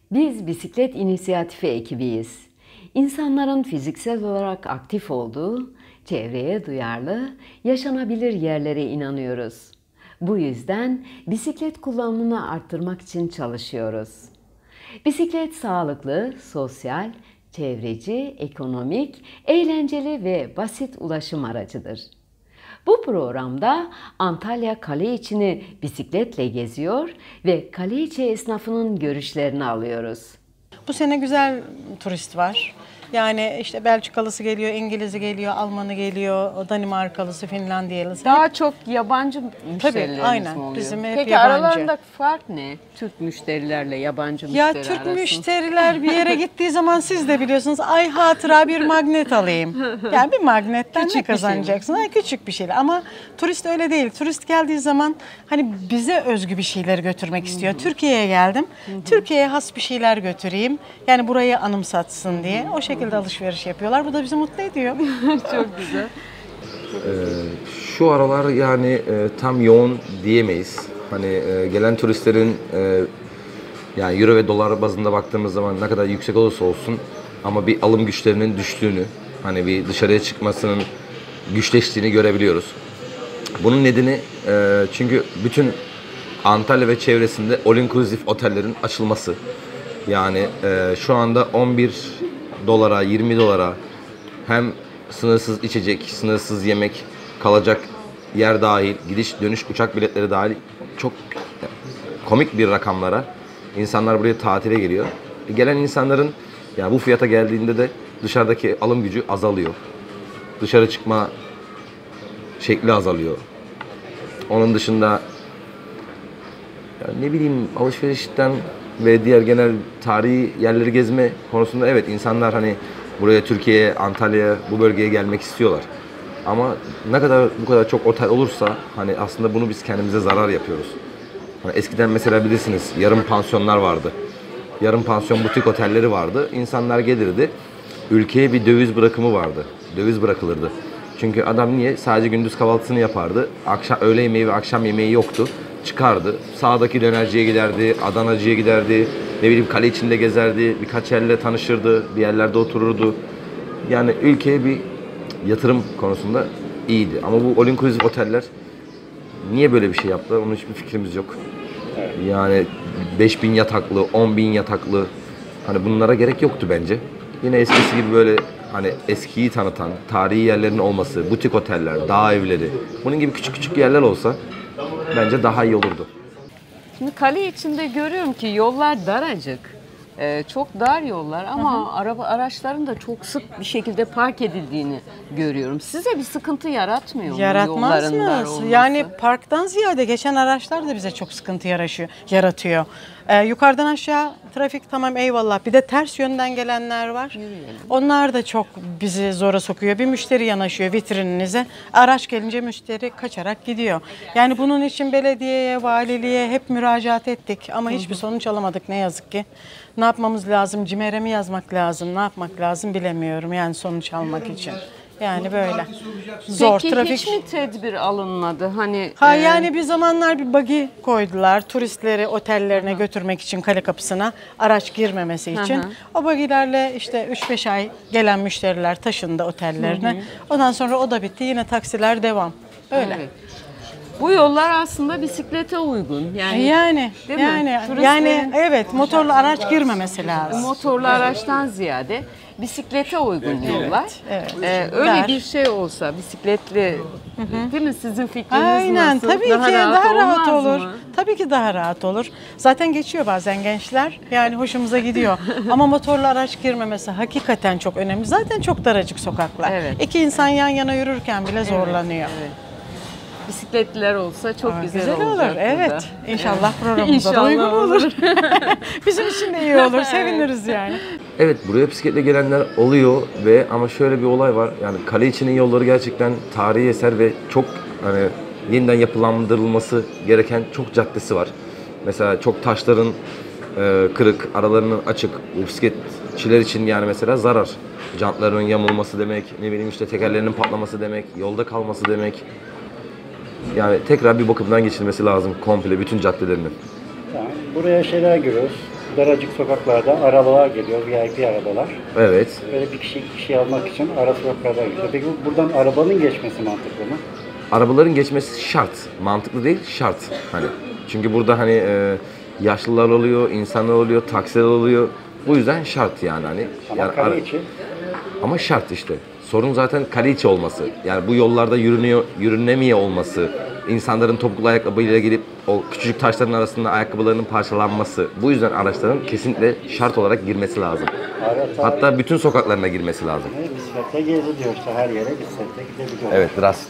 Biz bisiklet inisiyatifi ekibiyiz. İnsanların fiziksel olarak aktif olduğu, çevreye duyarlı, yaşanabilir yerlere inanıyoruz. Bu yüzden bisiklet kullanımını arttırmak için çalışıyoruz. Bisiklet sağlıklı, sosyal, çevreci, ekonomik, eğlenceli ve basit ulaşım aracıdır. Bu programda Antalya Kaleiçi'ni bisikletle geziyor ve Kaleiçi esnafının görüşlerini alıyoruz. Bu sene güzel turist var. Yani işte Belçikalısı geliyor, İngiliz'i geliyor, Almanı geliyor, Danimarkalısı, Finlandiyalısı. Daha çok yabancı müşterilerimiz aynen. mi oluyor? Bizim hep Peki yabancı. aralarındaki fark ne? Türk müşterilerle yabancı Ya müşteri Türk arasında. müşteriler bir yere gittiği zaman siz de biliyorsunuz, ay hatıra bir magnet alayım. Yani bir magnetten Küçük ne bir şey mi? kazanacaksın? Ay, küçük bir şey. Ama turist öyle değil. Turist geldiği zaman hani bize özgü bir şeyler götürmek istiyor. Türkiye'ye geldim. Türkiye'ye has bir şeyler götüreyim. Yani burayı anımsatsın diye. O şekilde alışveriş yapıyorlar. Bu da bizi mutlu ediyor. Çok güzel. Şu aralar yani tam yoğun diyemeyiz. Hani gelen turistlerin yani euro ve dolar bazında baktığımız zaman ne kadar yüksek olursa olsun ama bir alım güçlerinin düştüğünü, hani bir dışarıya çıkmasının güçleştiğini görebiliyoruz. Bunun nedeni çünkü bütün Antalya ve çevresinde all inclusive otellerin açılması. Yani şu anda 11 dolara, 20 dolara hem sınırsız içecek, sınırsız yemek, kalacak yer dahil, gidiş dönüş uçak biletleri dahil çok komik bir rakamlara insanlar buraya tatile geliyor. Gelen insanların yani bu fiyata geldiğinde de dışarıdaki alım gücü azalıyor. Dışarı çıkma şekli azalıyor. Onun dışında yani ne bileyim alışverişten ve diğer genel tarihi yerleri gezme konusunda evet insanlar hani buraya Türkiye'ye, Antalya'ya, bu bölgeye gelmek istiyorlar. Ama ne kadar bu kadar çok otel olursa hani aslında bunu biz kendimize zarar yapıyoruz. Hani eskiden mesela bilirsiniz yarım pansiyonlar vardı. Yarım pansiyon butik otelleri vardı. İnsanlar gelirdi. Ülkeye bir döviz bırakımı vardı. Döviz bırakılırdı. Çünkü adam niye? Sadece gündüz kahvaltısını yapardı. Akşam öğle yemeği ve akşam yemeği yoktu. Çıkardı. Sağdaki dönerciye giderdi, Adanacıya giderdi. Ne bileyim kale içinde gezerdi. Birkaç yerle tanışırdı. Bir yerlerde otururdu. Yani ülkeye bir yatırım konusunda iyiydi. Ama bu all inclusive oteller niye böyle bir şey yaptılar? Onun hiçbir fikrimiz yok. Yani 5000 yataklı, 10.000 yataklı hani bunlara gerek yoktu bence. Yine eskisi gibi böyle hani eskiyi tanıtan, tarihi yerlerin olması, butik oteller, dağ evleri, bunun gibi küçük küçük yerler olsa bence daha iyi olurdu. Şimdi kale içinde görüyorum ki yollar daracık. Çok dar yollar ama araçların da çok sık bir şekilde park edildiğini görüyorum. Size bir sıkıntı yaratmıyor mu Yaratmaz yolların dar mı? olması? Yani parktan ziyade geçen araçlar da bize çok sıkıntı yaratıyor. Yukarıdan aşağı trafik tamam eyvallah. Bir de ters yönden gelenler var. Yürüyelim. Onlar da çok bizi zora sokuyor. Bir müşteri yanaşıyor vitrininize. Araç gelince müşteri kaçarak gidiyor. Yani bunun için belediyeye, valiliğe hep müracaat ettik. Ama hiçbir sonuç alamadık ne yazık ki. Ne yapmamız lazım? CİMER'e mi yazmak lazım? Ne yapmak lazım bilemiyorum yani sonuç almak için. Yani böyle. Zor Peki trafik. hiç mi tedbir alınmadı? Hani Yani bir zamanlar bir buggy koydular turistleri otellerine götürmek için kale kapısına araç girmemesi için. O buggy'lerle işte 3-5 ay gelen müşteriler taşındı otellerine. Ondan sonra o da bitti. Yine taksiler devam. Öyle. Evet. Bu yollar aslında bisiklete uygun. Yani Değil mi? yani evet motorlu araç girmemesi lazım. Motorlu araçtan ziyade bisiklete uygun yollar. evet. Öyle Dar. bir şey olsa bisikletli, değil mi? Sizin fikriniz Aynen nasıl? tabii ki Daha rahat olmaz olur. mı? Tabii ki daha rahat olur. Zaten geçiyor bazen gençler. Yani hoşumuza gidiyor. Ama motorlu araç girmemesi hakikaten çok önemli. Zaten çok daracık sokaklar. Evet. İki insan yan yana yürürken bile zorlanıyor. Evet. Bisikletliler olsa çok güzel olur. olacak burada. Evet. İnşallah programımıza da İnşallah uygun olur. olur. Bizim için de iyi olur. Seviniriz yani. Evet buraya bisikletle gelenler oluyor ve ama şöyle bir olay var. Yani kale içinin yolları gerçekten tarihi eser ve çok hani yeniden yapılandırılması gereken çok caddesi var. Mesela çok taşların kırık, aralarının açık. Bu bisikletçiler için yani mesela zarar. Jantlarının yamulması demek, ne bileyim işte tekerlerinin patlaması demek, yolda kalması demek. Yani tekrar bir bakımdan geçilmesi lazım komple bütün caddelerinin. Yani buraya şeyler görüyoruz. daracık sokaklarda arabalar geliyor, VIP arabalar. Evet. Böyle bir kişi iki kişi almak için ara sokaklardan gidiyor. Peki buradan arabanın geçmesi mantıklı mı? Arabaların geçmesi şart. Mantıklı değil, şart. Hani çünkü burada hani yaşlılar oluyor, insanlar oluyor, taksiler oluyor. Bu yüzden şart yani hani. Ama Yani kale içi. ama şart işte. Sorun zaten kale içi olması. Yani bu yollarda yürünemiyor olması. İnsanların topuklu ayakkabıyla gelip o küçücük taşların arasında ayakkabılarının parçalanması. Bu yüzden araçların kesinlikle şart olarak girmesi lazım. Hatta bütün sokaklarına girmesi lazım. Bisikletle geziliyor işte, her yere bisikletle gidebiliyor. Evet, rast.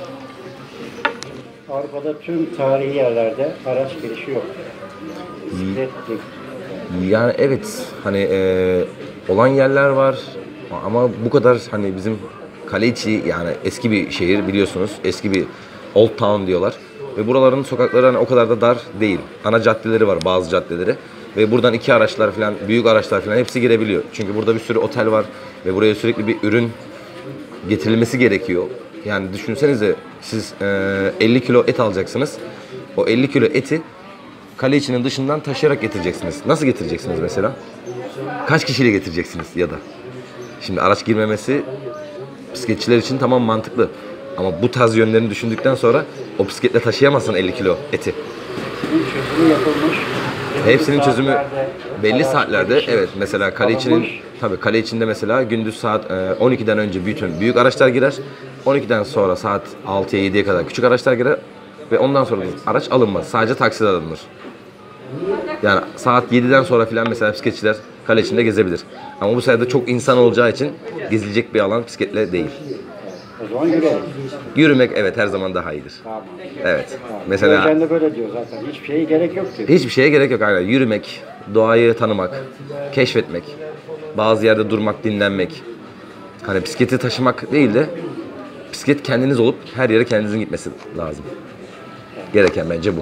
Avrupa'da tüm tarihi yerlerde araç girişi yok. Bisiklet Yani evet, hani olan yerler var ama bu kadar hani bizim Kaleiçi yani eski bir şehir biliyorsunuz. Eski bir Old Town diyorlar. Ve buraların sokakları hani o kadar da dar değil. Ana caddeleri var, bazı caddeleri. Ve buradan iki araçlar falan, büyük araçlar falan hepsi girebiliyor. Çünkü burada bir sürü otel var ve buraya sürekli bir ürün getirilmesi gerekiyor. Yani düşünsenize siz 50 kilo et alacaksınız. O 50 kilo eti kale içinin dışından taşıyarak getireceksiniz. Nasıl getireceksiniz mesela? Kaç kişiyle getireceksiniz ya da? Şimdi araç girmemesi bisikletçiler için tamam mantıklı. Ama bu tarz yönlerini düşündükten sonra o bisikletle taşıyamazsın 50 kilo eti. çözümü yapılmış. Hepsinin çözümü Saatlerde, belli araç saatlerde. girişi Evet, mesela kale içinin alınmış. tabii kale içinde mesela gündüz saat 12'den önce bütün büyük araçlar girer. 12'den sonra saat 6'ya 7'ye kadar küçük araçlar girer ve ondan sonra da araç alınmaz. Sadece taksiler alınır. Yani saat 7'den sonra filan mesela bisikletçiler kale içinde gezebilir. Ama bu sayede çok insan olacağı için gezilecek bir alan bisikletle değil. O zaman yürüyelim. Yürümek evet her zaman daha iyidir. Tamam. Evet. Mesela Mesela de böyle diyor zaten. Hiçbir şeye gerek yok diyor. hiçbir şeye gerek yok aynen. Yürümek, doğayı tanımak, keşfetmek, bazı yerde durmak, dinlenmek. Hani bisikleti taşımak değil de bisiklet kendiniz olup her yere kendinizin gitmesi lazım. Gereken bence bu.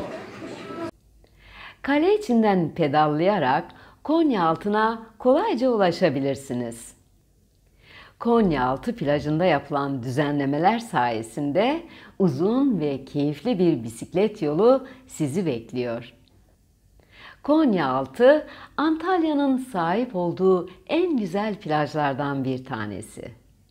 Kale içinden pedallayarak Konyaaltı'na kolayca ulaşabilirsiniz. Konyaaltı plajında yapılan düzenlemeler sayesinde uzun ve keyifli bir bisiklet yolu sizi bekliyor. Konyaaltı, Antalya'nın sahip olduğu en güzel plajlardan bir tanesi.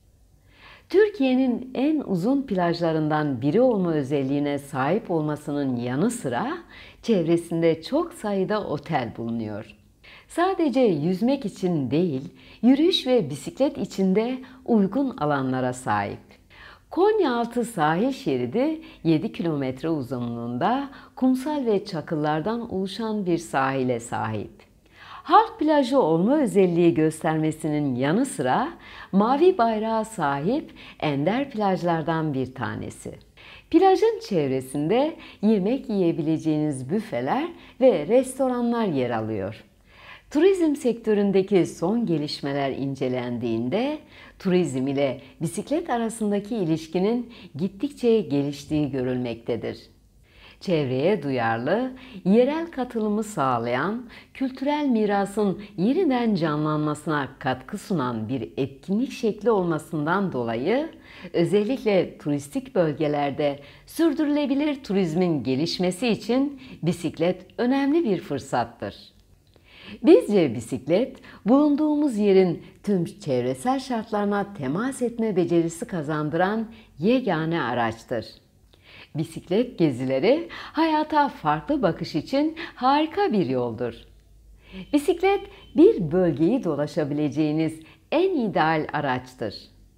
Türkiye'nin en uzun plajlarından biri olma özelliğine sahip olmasının yanı sıra çevresinde çok sayıda otel bulunuyor. Sadece yüzmek için değil, yürüyüş ve bisiklet için de uygun alanlara sahip. Konyaaltı sahil şeridi 7 kilometre uzunluğunda kumsal ve çakıllardan oluşan bir sahile sahip. Halk plajı olma özelliği göstermesinin yanı sıra mavi bayrağa sahip ender plajlardan bir tanesi. Plajın çevresinde yemek yiyebileceğiniz büfeler ve restoranlar yer alıyor. Turizm sektöründeki son gelişmeler incelendiğinde turizm ile bisiklet arasındaki ilişkinin gittikçe geliştiği görülmektedir. Çevreye duyarlı, yerel katılımı sağlayan, kültürel mirasın yeniden canlanmasına katkı sunan bir etkinlik şekli olmasından dolayı özellikle turistik bölgelerde sürdürülebilir turizmin gelişmesi için bisiklet önemli bir fırsattır. Bizce bisiklet, bulunduğumuz yerin tüm çevresel şartlarına temas etme becerisi kazandıran yegane araçtır. Bisiklet gezileri hayata farklı bakış için harika bir yoldur. Bisiklet bir bölgeyi dolaşabileceğiniz en ideal araçtır.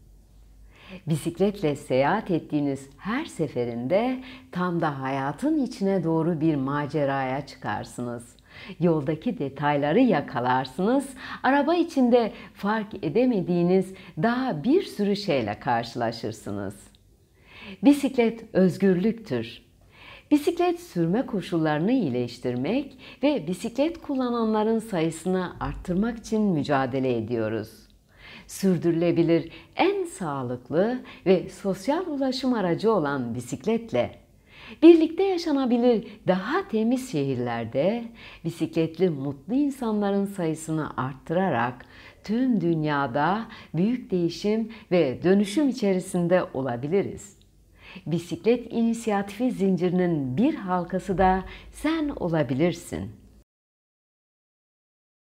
Bisikletle seyahat ettiğiniz her seferinde tam da hayatın içine doğru bir maceraya çıkarsınız. Yoldaki detayları yakalarsınız, araba içinde fark edemediğiniz daha bir sürü şeyle karşılaşırsınız. Bisiklet özgürlüktür. Bisiklet sürme koşullarını iyileştirmek ve bisiklet kullananların sayısını arttırmak için mücadele ediyoruz. Sürdürülebilir, en sağlıklı ve sosyal ulaşım aracı olan bisikletle birlikte yaşanabilir daha temiz şehirlerde bisikletli mutlu insanların sayısını arttırarak tüm dünyada büyük değişim ve dönüşüm içerisinde olabiliriz. Bisiklet inisiyatifi zincirinin bir halkası da sen olabilirsin.